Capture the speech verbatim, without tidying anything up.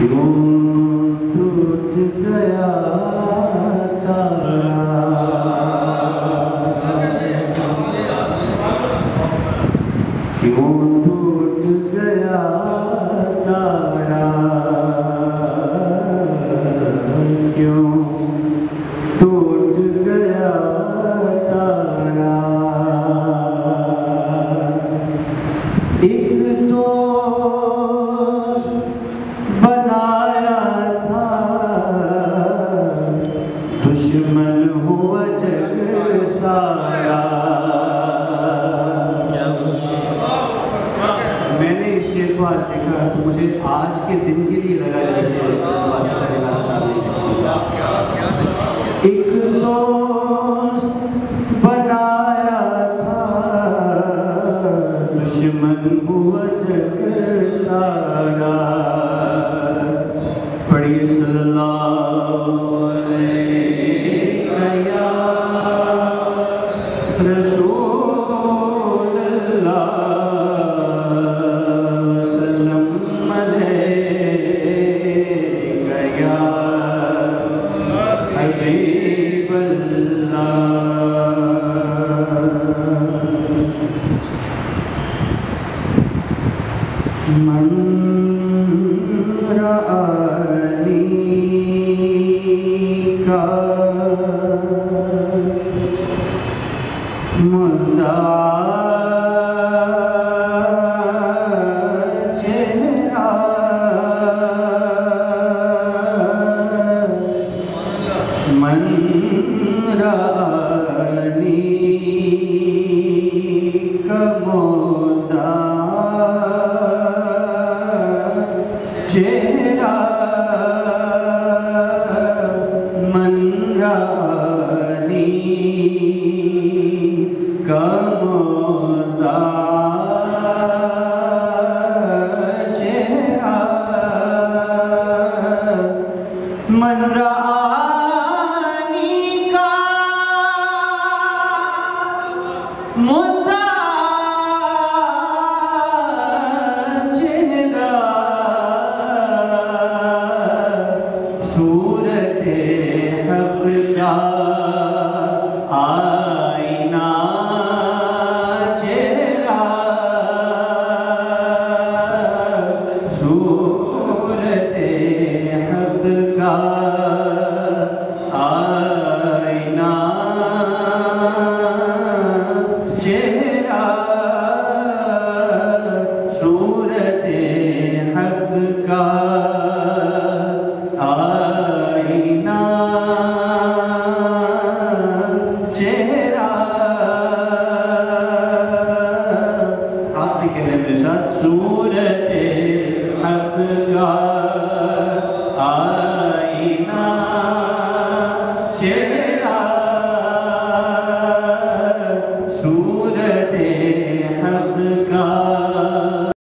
क्यों टूट गया तारा, क्यों टूट गया तारा, क्यों टूट गया तारा। एक दोस्त बनाया था, दुश्मन हुआ जग सारा। मैंने इस शेर को आज देखा तो मुझे आज के दिन के लिए लगा जैसे एक दोस्त बनाया था, दुश्मन हुआ जग सारा। पढ़िए सल्लल्लाहु अलैहि या रसूल अल्लाह, सल्लम अलैका या हबीब अल्लाह। मन रानी का मुद्दा चेहरा, मन रानी का मुद्दा चेहरा, मन रानी का मुद्दा चेहरा, मन रानी का मुद्दा चेहरा, सूरते हक़ का आईना चेहरा, सूरते हक़ का आईना चेहरा, सूरते हक़ का आईना चेहरा। आप भी कह रहे मेरे साथ, सूरते हक़ का